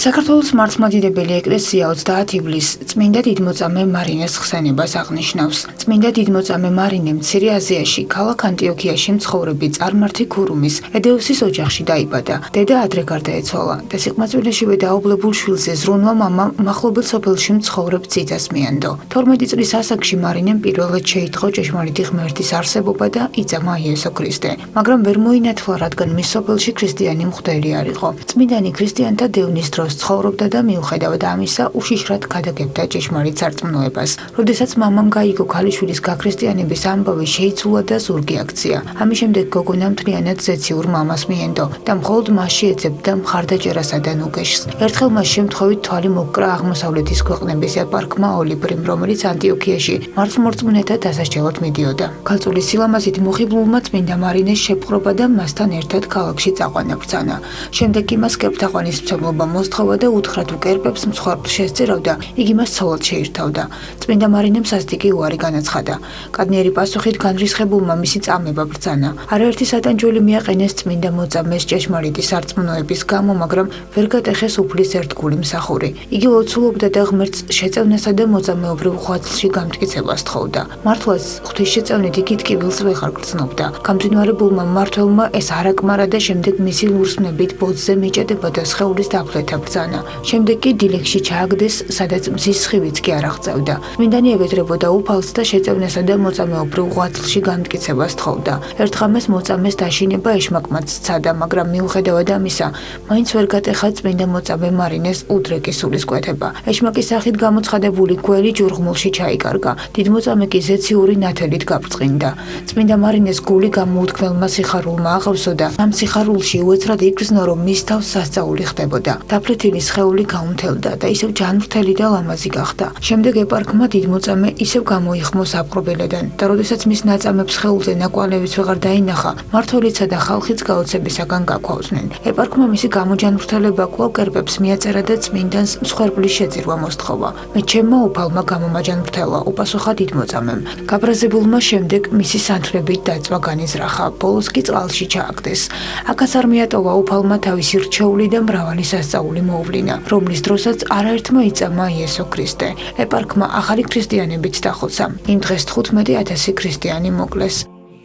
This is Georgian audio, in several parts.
საქართველოს მართლმადიდებელი ეკლესია 30 ივლისს წმინდა დიდმოწამე მარინეს ხსენებას აღნიშნავს. წმინდა დიდმოწამე მარინე მცირე აზიაში, ქალაქ ანტიოქიაში მცხოვრები წარმართი ქურუმის ედეუსის ოჯახში დაიბადა. დედა ადრე გარდაეცვალა და სიყმაწვილეშივე დაობლებულ შვილზე ზრუნვა მამამ მახლობელ სოფელში მცხოვრებ ძიძას მიანდო. 12 წლის ასაკში მარინემ პირველად შეიტყო ჭეშმარიტი ღმერთის არსებობა და იწამა იესო ქრისტე, მაგრამ ვერ მოინათლა, რადგან მის სოფელში ქრისტიანი მღვდელი არ იყო. წმინდანი ქრისტიანთა დევნის დროს ცხოვრობდა და მიუხედავად ამისა უშიშრად გადაგებდა ჭეშმარიტ სარწმუნოებას. როდესაც მამამ გაიგო ქალიშვილის გაქრისტიანების ამბავი, შეიცულა და ზურგი აქცია. ამის შემდეგ გოგონა მთლიანად ზეციურ მამას მიენდო და მხოლოდ მასში ეძებდა მხარდაჭერასა და ნუგეშს. ერთხელ მას შემთხვევით თვალი მოკკრა აღმოსავლეთის ქვეყნების ეპარქმა ოლიბრიმ, რომელიც ანტიოქიაში მართლმორწმუნეთა დასასჯელად მიდიოდა. ქალწულის სილამაზით მოხიბლულმა წმინდა მარინეს შეპყრობა და მასთან ერთად ქალაქში წაყვანა ბრძანა. შემდეგ კი მას კერპთაყვანის მცემლობა მოსთხოვა და უთხრათ უკერპებს მსხვერპლს შესწირავდა, იგი მას ცოლად შეირთავდა. წმინდა მარინემ სასტიკი უარი განაცხადა. კადნიერი პასუხით განრისხებულმა მისი წამება ბრძანა. არაერთი სატანჯველი მიაყენეს წმინდა მოწამეს ჭეშმარიტი სარწმუნოების გამო, მაგრამ ვერ გატეხეს უფლის ერთგული მსახური. იგი ლოცულობდა და ღმერთს შეწევნასა და მოწამეობრივ ღვაწლში გამტკიცებას თხოვდა. მართლაც ღვთისშეწევნით იგი ტკივილს ვეღარ გრძნობდა. გამძინვარებულმა მმართველმა ეს არ აკმარა და შემდეგ მისი ლურსმნებით ბოძზე მიჭედება და სხეულის დაფლეთა ბრძანა. შემდეგ კი დილეგში ჩააგდეს, სადაც მზის სხივიც კი არ აღწევდა. წმინდანი ევედრებოდა უფალს და შეწევნასა და მოწამეობრივ ღვაწლში გამტკიცებას თხოვდა. ერთხამეს მოწამეს დაშინება ეშმაკმაც სცადა, მაგრამ მიუხედავად ამისა, მაინც ვერ გატეხა წმინდა მოწამე მარინეს უდრეკის სულისკვეთება. ეშმაკის სახით გამოცხადებული გველი ჯურღმულში ჩაიკარგა. დიდმოწამე კი ზეციური ნათელით გაბრწყინდა. წმინდა მარინეს გული გამოუთქმელმა სიხარულმა აღავსო და ამ სიხარულში უეცრად იგრძნო, რომ მის თავს სასწაული ხდებოდა. დაფლეთილი სხეული გაუნთელდა და ისევ ჯანმრთელი და ლამაზი გახდა. შემდეგ ეპარქმა დიდმოწამე ისევ გამოიხმო საპყრობილედან და როდესაც მის ნაწამებს სხეულზე ნაკვალევიც ვეღარ დაინახა, მმართველიცა და ხალხიც გაოცებისაგან გაქვავდნენ. ეპარქმა მისი გამოჯანმრთელება კვლავ კერპებს მიაწერა და წმინდანს მსხვერპლის შეძირვა მოსთხოვა. მე ჩემმა უფალმა გამომაჯანმრთელა, უპასუხა დიდმოწამემ. გაბრაზებულმა შემდეგ მისი სანთლებით დაწვა განიზრახა, ბოლოს კი წყალში ჩააგდეს. აქაც არ მიატოვა უფალმა თავისი რჩეული და მრავალი სასწაული მოუვლინა, რომლის დროსაც არაერთმა იწამა იესო ქრისტე. ეპარქმა ახალი ქრისტიანებით დახოცა. იმ დღეს 15,000 ქრისტიანი მოკლეს.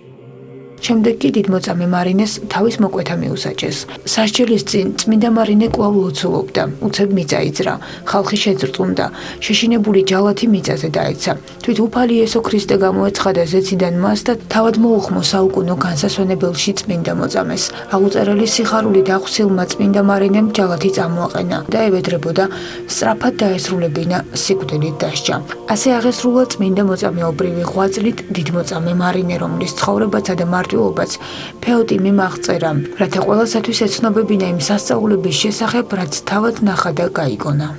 შემდეგ კი დიდმოწამე მარინეს თავის მოკვეთა მიუსაჯეს. სასჯელის წინ წმინდა მარინე კვლავ ლოცულობდა, უცებ მიწა იძრა, ხალხი შეძრწუნდა, შეშინებული ჯალათი მიწაზე დაეცა. თვით უფალი იესო ქრისტე გამოეცხადა ზეციდან მას და თავად მოუხმო საუკუნო განსასვენებელში წმინდა მოწამეს. აღუწერელი სიხარულით აღსილმა წმინდა მარინემ ჯალათი წამოაყენა და ევედრებოდა სწრაფად დაესრულებინა, სიკვდილით დასჯა. ასე აღესრულა წმინდა მოწამეობრივი ღვაწლით დიდმოწამე მარინე, რომლის ცხოვრებაცა და მარტვილობაც ფეოტი მიმაღწერა, რათა ყველასათვის ეცნობებინა იმ სასწაულების შესახებ, რაც თავად ნახა და გაიგონა.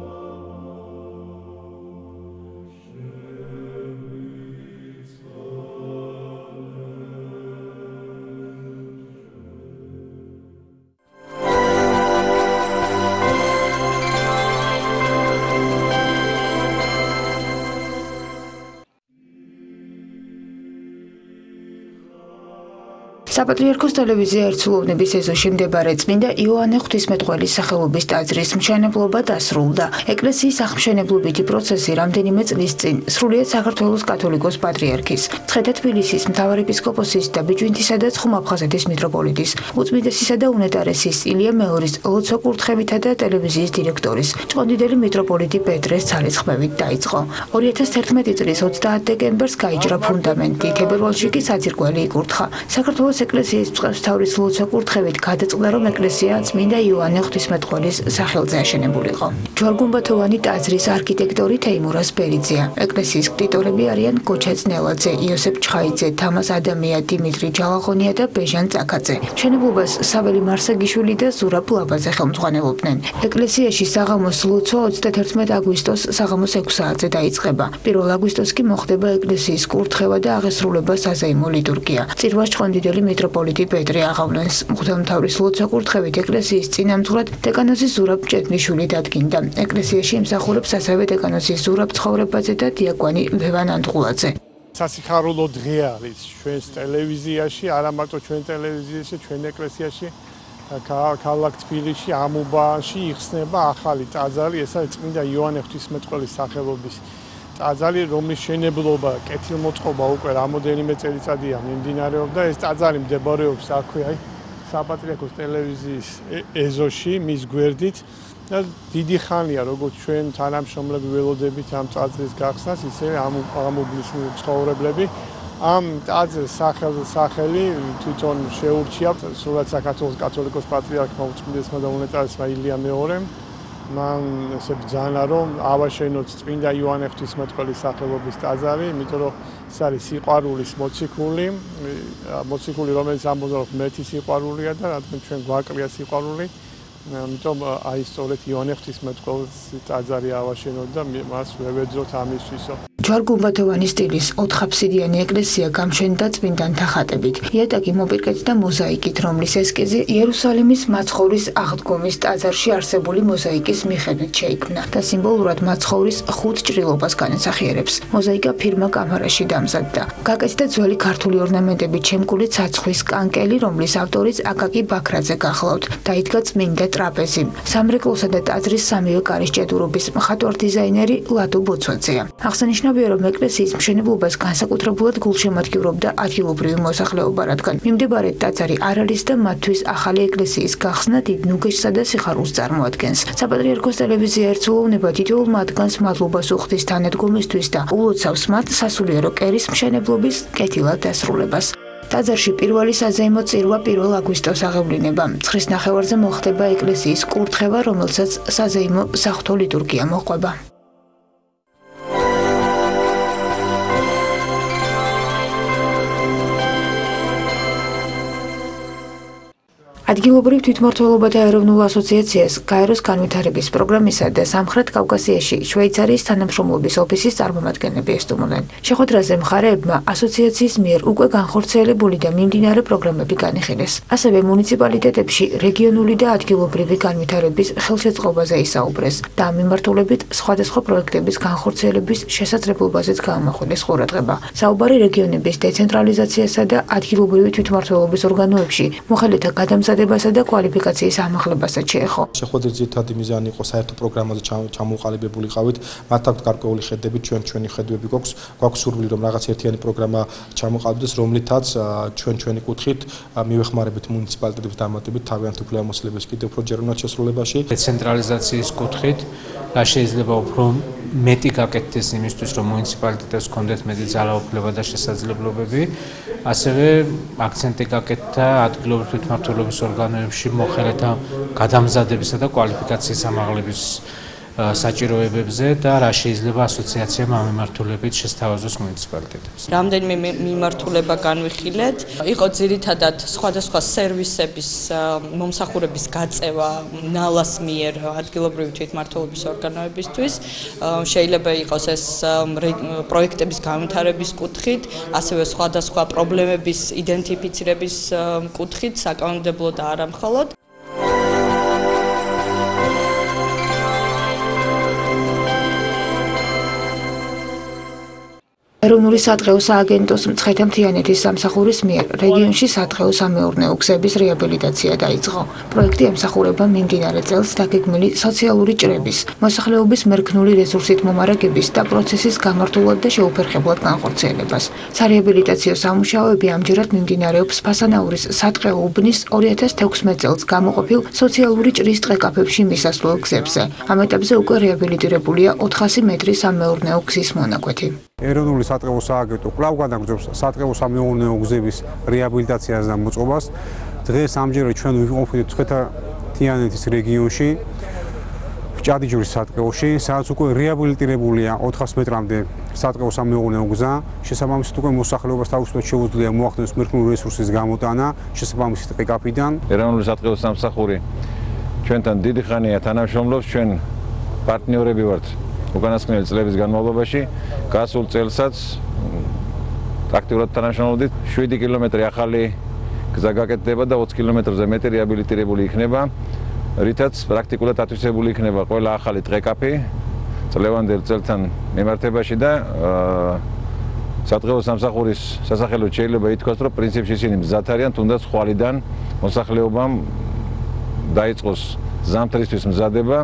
საპატრიარქოს ტელევიზია ერთსულოვნების ეზოში მდებარე წმინდა იოანე ღვთისმეტყველის სახელობის ტაძრის მშენებლობა დასრულდა. ეკლესიის აღმშენებლობითი პროცესი რამდენიმე წლის წინ სრულიად საქართველოს კათოლიკოს პატრიარქის, მცხეთა თბილისის მთავარეპისკოპოსის და ბიჭვინთისა და ცხუმ-აფხაზეთის მიტროპოლიტის, უწმიდესისა და უნეტარესის ილია მეორის ლოცვა-კურთხევითა და ტელევიზიის დირექტორის, ჭყონდიდელი მიტროპოლიტი პეტრეს ძალისხმევით დაიწყო. 2011 წლის 30 დეკემბერს გაიჯრა ფუნდამენტი, თებერვალში კი საძირკველი იკურთხა. საქართველოს ეკლესიის მწყემსთავრის ლოცვა-კურთხევით გადაწყდა, რომ ეკლესია წმინდა იოანე ღვთისმეტყველის სახელზე აშენებულიყო. ჯვარგუმბათოვანი ტაძრის არქიტექტორი თეიმურას ბერიძეა. ეკლესიის ქტიტორები არიან გოჩა ძნელაძე, იოსებ ჩხაიძე, თამას ადამია, დიმიტრი ჯალაღონია და ბეჟან წაკაძე. მშენებლობას საველი მარსაგიშვილი და ზურაბ ლაბაძე ხელმძღვანელობდნენ. ეკლესიაში საღამოს ლოცვა 31 აგვისტოს საღამოს 6 საათზე დაიწყება. 1 აგვისტოს კი მოხდება ეკლესიის კურთხევა და აღესრულება საზეიმო ლიტურგია. წირვას ჭყონდიდელი მიტროპოლიტი პეტრე აღავლენს. მღვდელმთავრის ლოცვა-კურთხევით ეკლესიის წინამძღვრად დეკანოზის ზურაბ ჭედნიშვილი დადგინდა. ეკლესიაში ემსახურებს ასევე დეკანოზის ზურაბ ცხოვრებაძე და დიაკვანი ლევან ანდღულაძე. სასიხარულო დღე არის ჩვენს ტელევიზიაში, არა მარტო ჩვენ ტელევიზიაში, ჩვენ ეკლესიაში. ქალაქ თბილისში ამუბაში იხსნება ახალი ტაძარი, ეს არის წმინდა იოანე ღვთისმეტყველის სახელობის ტაძარი, რომლის მშენებლობა, კეთილმოწყობა უკვე რამოდენიმე წელიწადია მიმდინარეობდა. ეს ტაძარი მდებარეობს აქვე აი საპატრიარქოს ტელევიზიის ეზოში, მის გვერდით და დიდი ხანია, როგორც ჩვენ თანამშრომლები ველოდებით ამ ტაძრის გახსნას, ისე ამუბლის მცხოვრებლები. ამ ტაძრის სახელი თვითონ შეურჩია სრულად საქართველოს კათოლიკოს პატრიარქმა უწმინდესმა და უნეტარესმა ილია მეორემ. მან ესე ბრძანა, რომ ავაშენოთ წმინდა იოანე ღვთისმეტყველის სახელობის ტაძარი, იმიტომ რომ ეს არის სიყვარულის მოციქული, რომელიც ამბობს, რომ ღმერთის სიყვარულია და რადგან ჩვენ გვაკლია სიყვარული, ამიტომ აი სწორედ იოანე ღვთისმეტყველის ტაძარი ავაშენოთ და მას ვევეძოთ ამისთვისო. ჯვარ-გუმბათოვანი სტილის 4-აფსიდიანი ეკლესია გამშენდა წმინდანთა ხატებით. იატაკი მოპირკეთდა მოზაიკით, რომლის ესკიზი იერუსალიმის მაცხოვრის აღდგომის ტაძარში არსებული მოზაიკის მიხედვით შეიქმნა და სიმბოლურად მაცხოვრის 5 ჭრილობას განასახიერებს. მოზაიკა ფირმა კამარაში დამზადდა. გაკეთდა ძველი ქართული ორნამენტებით შემკული ცაცხვის კანკელი, რომლის ავტორიც აკაკი ბაქრაძე გახლავთ. დაიდგა წმინდა ტრაპეზი. სამრეკლოსა და ტაძრის სამივე კარის ჭედურობის მხატვარ-დიზაინერი ლადო ბოცვაძეა. აღსანიშნავია, რომ ეკლესიის მშენებლობას განსაკუთრებულად გულშემატკივრობდა ადგილობრივი მოსახლეობა, რადგან მიმდებარე ტაძარი არ არის და მათთვის ახალი ეკლესიის გახსნა დიდ ნუგეშსა და სიხარულს წარმოადგენს. საპატრიარქოს ტელევიზია ერწულოვნება თითოეულ მათგანს მადლობას უხდის თანადგომისთვის და ულოცავს მათ სასულიერო კერის მშენებლობის კეთილად დასრულებას. ტაძარში პირველი საზეიმო წირვა 1 აგვისტოს აღევლინება. 9 ნახევარზე მოხდება ეკლესიის კურთხევა, რომელსაც საზეიმო საღვთო ლიტურგია მოყვება. ადგილობრივ თვითმმართველობათა ეროვნულ ასოციაციას გაეროს განვითარების პროგრამისა და სამხრეთ კავკასიაში შვეიცარიის თანამშრომლობის ოფისის წარმომადგენლები ესტუმრნენ. შეხვედრაზე მხარეებმა ასოციაციის მიერ უკვე განხორციელებული და მიმდინარე პროგრამები განიხილეს. ასევე მუნიციპალიტეტებში რეგიონული და ადგილობრივი განვითარების ხელშეწყობაზე ისაუბრეს და ამ მიმართულებით სხვადასხვა პროექტების განხორციელების შესაძლებლობაზეც გაამახვილეს ყურადღება. საუბარი რეგიონების დეცენტრალიზაციასა და ადგილობრივი თვითმმართველობის ორგანოებში მოხელეთა გადამზადებასა და კვალიფიკაციის ამაღლებასაც შეეხო. შეხვედრის ძირითადი მიზანი იყო საერთო პროგრამაზე ჩამოყალიბებულიყავით. მათ აქვთ გარკვეული ხედები, ჩვენი ხედვები გვაქვს სურვილი, რომ რაღაც ერთიანი პროგრამა ჩამოყალიბდეს, რომლითაც ჩვენი კუთხით მივეხმარებით მუნიციპალიტეტების დამატებით თავიანთი უფლებამოსილების კიდევ უფრო ჯერ უნდა შესრულებაში. დეცენტრალიზაციის კუთხით და შეიძლება უფრო მეტი გაკეთდეს იმისთვის, რომ მუნიციპალიტეტებს ჰქონდეთ მეტი ძალაუფლება და შესაძლებლობები. ასევე აქცენტი გაკეთდა ადგილობრივი თვითმმართველობის ორგანოებში მოხელეთა გადამზადებისა და კვალიფიკაციის ამაღლების საჭიროებებზე და რა შეიძლება ასოციაციამ ამ მიმართულებით შესთავაზოს მუნიციპალიტეტებს. რამდენიმე მიმართულება განვიხილეთ. იყო ძირითადად სხვადასხვა სერვისების მომსახურების გაწევა ნალას მიერ ადგილობრივი თვითმმართველობის ორგანოებისთვის. შეიძლება იყოს ეს პროექტების განვითარების კუთხით, ასევე სხვადასხვა პრობლემების იდენტიფიცირების კუთხით, საკანონმდებლო და არა მხოლოდ. ეროვნული სატყეო სააგენტოს მცხეთა-მთიანეთის სამსახურის მიერ რეგიონში სატყეო-სამეურნეო გზების რეაბილიტაცია დაიწყო. პროექტი ემსახურება მიმდინარე წელს დაგეგმილი სოციალური ჭრების, მოსახლეობის მერქნული რესურსით მომარაგების და პროცესის გამართულად და შეუფერხებლად განხორციელებას. სარეაბილიტაციო სამუშაოები ამჯერად მიმდინარეობს ფასანაურის სატყეო უბნის 2016 წელს გამოყოფილ სოციალური ჭრის ტყე-კაფეებში მისასვლელ გზებზე. ამ ეტაპზე უკვე რეაბილიტირებულია 400 მეტრი სამეურნეო გზის მონაკვეთი. ეროვნული სატყეო სააგენტო კვლავ განაგრძობს სატყეო-სამეურნეო გზების რეაბილიტაციას და მოწყობას. დღეს ამჯერად ჩვენ ვიმყოფებით მცხეთა-მთიანეთის რეგიონში, ჭადიჯვრის სატყეოში, სადაც უკვე რეაბილიტირებულია 400 მეტრამდე სატყეო-სამეურნეო გზა. შესაბამისად უკვე მოსახლეობას თავისუფლად შეუძლია მოახდენოს მერქნული რესურსის გამოტანა შესაბამისი ტყე-კაფიდან. ეროვნული სატყეო სამსახური ჩვენთან დიდი ხანია თანამშრომლობს, ჩვენ პარტნიორები ვართ. უკანასკნელი წლების განმავლობაში გასულ წელსაც აქტიურად თანამშრომლობდით. 7 კილომეტრი ახალი გზა გაკეთდება და 20 კილომეტრზე მეტი რეაბილიტირებული იქნება, რითაც პრაქტიკულად ათვისებული იქნება ყველა ახალი ტყე-კაფე წლევანდელ წელთან მიმართებაში და სატყეო სამსახურის სასახელოდ შეიძლება ითქვას, რომ პრინციპში ისინი მზად არიან, თუნდაც ხვალიდან მოსახლეობამ დაიწყოს ზამთრისთვის მზადება.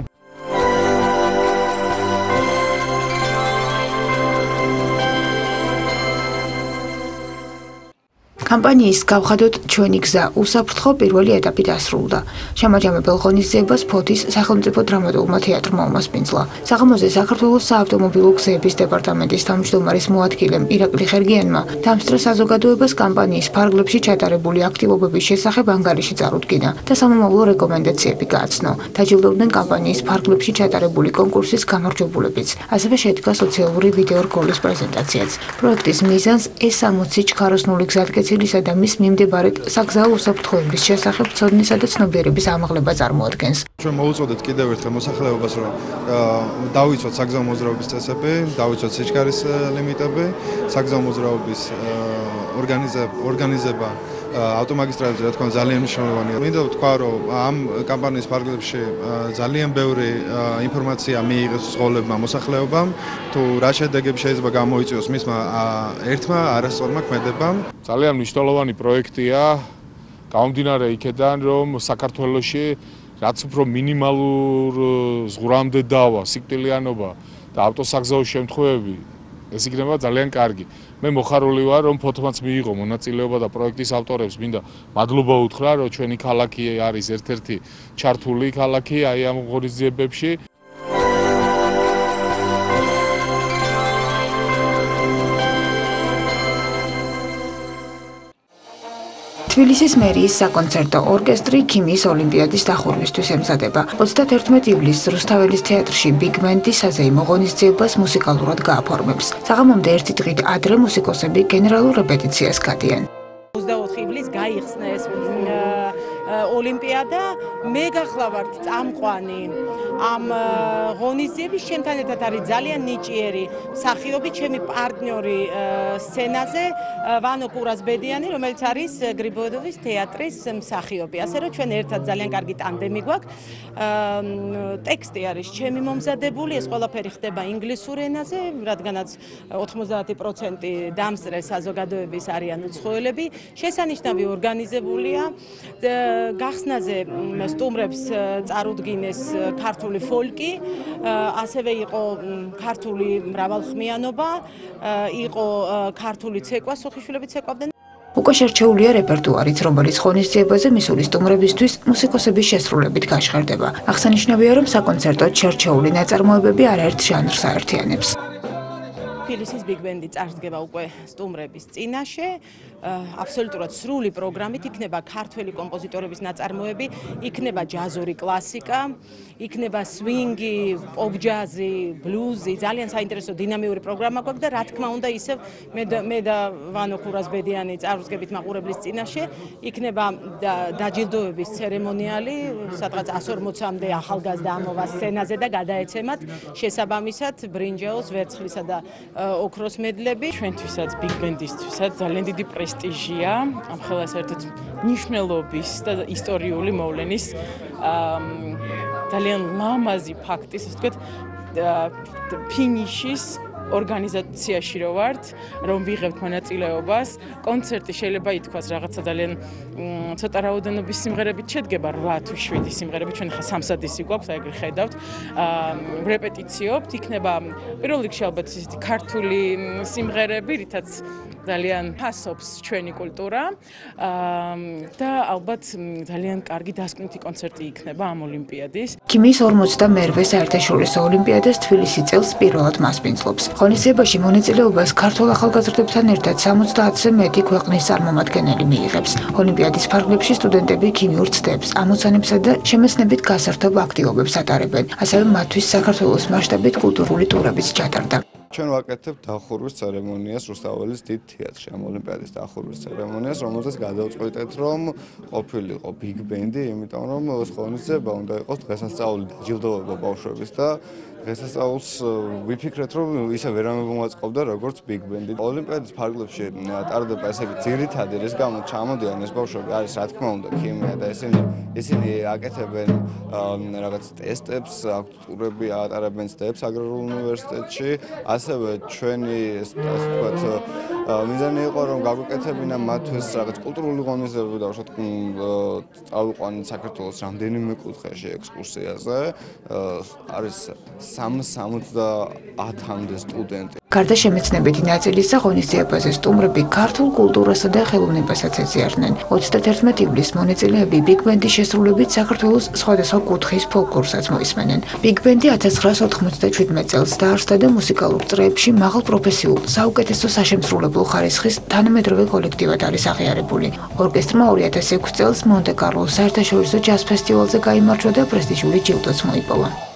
კამპანიის გავხადოთ ჩვენი გზა უსაფრთხო პირველი ეტაპი დასრულდა. შემაჯამებელ ღონისძიებას ფოთის სახელმწიფო დრამატულმა თეატრმა უმასპინძლა. საღამოზე საქართველოს საავტომობილო გზების დეპარტამენტის თავმჯდომარის მოადგილემ ირაკლი ხერგიანმა დამსწრე საზოგადოებას კამპანიის ფარგლებში ჩატარებული აქტივობების შესახებ ანგარიში წარუდგინა და სამომავლო რეკომენდაციები გააცნო. დაჯილდოვდნენ კამპანიის ფარგლებში ჩატარებული კონკურსის გამარჯვებულებიც. ასევე შედგა სოციალური ვიდეო რგოლის პრეზენტაციაც. პროექტის მიზანს S60 ჩქაროსნული გზატკეცილისა და მის მიმდებარედ საგზაო უსაფრთხოების შესახებ ცოდნისა და ცნობიერების ამაღლება წარმოადგენს. ჩვენ მოუწოდეთ კიდევ ერთხელ მოსახლეობას, რომ დავიცვათ საგზაო მოძრაობის წესები, დავიცვათ სიჩქარის ლიმიტები, საგზაო მოძრაობის ორგანიზება ავტომაგისტრალებზე რა თქმა უნდა ძალიან მნიშვნელოვანია. მინდა ვთქვა, რომ ამ კამპანიის ფარგლებში ძალიან ბევრი ინფორმაცია მიიღეს ზღოლებმა მოსახლეობამ, თუ რა შედეგები შეიძლება გამოიწვიოს მისმა ერთმა არასწორმა ქმედებამ. ძალიან მნიშვნელოვანი პროექტია, გამომდინარე იქედან, რომ საქართველოში რაც უფრო მინიმალურ ზღვრამდე დავა, სიკვდილიანობა და ავტოსაგზაო შემთხვევები, ეს იქნება ძალიან კარგი. მე მოხარული ვარ, რომ ფოთმაც მიიღო მონაწილეობა და პროექტის ავტორებს მინდა მადლობა უთხრა, რომ ჩვენი ქალაქი არის ერთ-ერთი ჩართული ქალაქი აი ამ ღონისძიებებში. თბილისის მერიის საკონცერტო ორკესტრი ქიმიის ოლიმპიადის დახურვისთვის ემზადება. 31 ივლისს რუსთაველის თეატრში ბიგ ბენდი საზეიმო ღონისძიებას მუსიკალურად გააფორმებს. საღამომდე ერთი დღით ადრე მუსიკოსები გენერალურ რეპეტიციას გადიან. 24 ივლისს გაიხსნა ეს ოლიმპიადა. მე გახლავართ წამყვანი ამ ღონისძიების ჩემთან ერთად არის ძალიან ნიჭიერი მსახიობი, ჩემი პარტნიორი სცენაზე ვანო კურასბედიანი, რომელიც არის გრიბოედოვის თეატრის მსახიობი. ასე რომ ჩვენ ერთად ძალიან კარგი ტანდემი გვაქვს. ტექსტი არის ჩემი მომზადებული, ეს ყველაფერი ხდება ინგლისურ ენაზე, რადგანაც 90% დამსწრე საზოგადოების არიან უცხოელები. შესანიშნავი ორგანიზებულია. გახსნაზე სტუმრებს წარუდგინეს ქართული ფოლკი, ასევე იყო ქართული მრავალხმიანობა, იყო ქართული ცეკვა, სოხიშვილები ცეკვავდნენ. უკვე შერჩეულია რეპერტუარიც, რომელიც ღონისძიებაზე მისული სტუმრებისთვის მუსიკოსების შესრულებით გაშხერდება. აღსანიშნავია, რომ საკონცერტოდ შერჩეული ნაწარმოებები არაერთ ჟანრს აერთიანებს. თბილისის ბიგ ბენდი წარსდგება უკვე სტუმრების წინაშე. აბსოლუტურად სრული პროგრამით იქნება ქართველი კომპოზიტორების ნაწარმოები, იქნება ჯაზური კლასიკა, იქნება სვინგი, პოპ ჯაზი, ბლუზი, ძალიან საინტერესო დინამიური პროგრამა გვაქვს და რა თქმა უნდა ისევ მე და ვანო კურასბედიანი წარსდგებით მაყურებლის წინაშე, იქნება დაჯილდოების ცერემონიალი, სადღაც 140-მდე ახალგაზრდა ამოვა სცენაზე და გადაეცემათ შესაბამისად ბრინჯაოს, ვერცხლისა და ოქროს მედლები. ჩვენთვისაც ბიგ ბენდისთვისაც ძალიან დიდი პრესტიჟია ამ ხელა საერთოდ მნიშვნელობის და ისტორიული მოვლენის ძალიან ლამაზი ფაქტის, ასე ვთქვათ, ფინიშის ორგანიზაციაში რო ვართ, რომ ვიღებთ მონაწილეობას. კონცერტი შეიძლება ითქვას რაღაცა ძალიან ცოტა რაოდენობის სიმღერებით შედგება, 8 თუ 7 სიმღერებით, ჩვენ ხა სამსადისი გვაქვს, აი ეგრე ხედავთ. რეპეტიციობთ, იქნება პირველ რიგში ალბათ ისეთი ქართული სიმღერები, რითაც ძალიან ფასობს ჩვენი კულტურა და ალბათ ძალიან კარგი დასკვნითი კონცერტი იქნება ამ ოლიმპიადის. ქიმიის 42-ე საერთაშორისო ოლიმპიადას თბილისი წელს პირველად მასპინძლობს. ღონისძიებაში მონაწილეობას ქართულ ახალგაზრდებთან ერთად 70-ზე მეტი ქვეყნის წარმომადგენელი მიიღებს. ოლიმპიადის ფარგლებში სტუდენტები ქიმიურ ცდებს, ამოცანებსა და შემეცნებით გასართობ აქტივობებს ატარებენ. ასევე მათთვის საქართველოს მასშტაბით კულტურული ტურებიც ჩატარდა. ჩვენ ვაკეთებთ დახურვის ცერემონიას რუსთაველის დიდ თეატრში, ამ ოლიმპიადის დახურვის ცერემონიას, რომელზეც გადავწყვიტეთ, რომ ყოფილიყო ბიგ ბენდი, იმიტომ რომ ეს ღონისძიება უნდა იყოს დღესასწაული დაჯილდოება ბავშვების და დღესასწაულს ვიფიქრეთ, რომ ისე ვერ ამომაწყობდა როგორც Big Band-ი. ოლიმპიადის ფარგლებში ტარდება ესე იგი ძირითადი რის გამო ჩამოდიან ეს ბავშვები არის რა თქმა უნდა ქიმია და ისინი აკეთებენ რაღაც ტესტებს, აქვთ ტურები, ატარებენ წდებს აგრარულ უნივერსიტეტში, ასევე ჩვენი ასე ვთქვათ მიზანი იყო რომ გაგვეკეთებინა მათთვის რაღაც კულტურული ღონისძიებები და უშუალოდ წავიყვანეთ საქართველოს რამდენიმე კუთხეში ექსკურსიაზე. არის 370-მდე სტუდენტი. გარდა შემეცნებითი ნაწილისა, ღონისძიებაზე სტუმრები ქართულ კულტურასა და ხელოვნებასაც ეძიარდნენ. 31 ივლისს მონაწილეები Big Band-ის შესრულებით საქართველოს სხვადასხვა კუთხის ფოლკლორსაც მოისმენენ. Big Band-ი 1997 წელს დაარსდა და მუსიკალურ წრეებში მაღალ პროფესიულ, საუკეთესო საშემსრულებლო ხარისხის თანამედროვე კოლექტივად არის აღიარებული. ორკესტრმა 2006 წელს მონტე-კარლოს საერთაშორისო ჯაზ ფესტივალზე გაიმარჯვა და პრესტიჟული ჯილდოც მოიპოვა.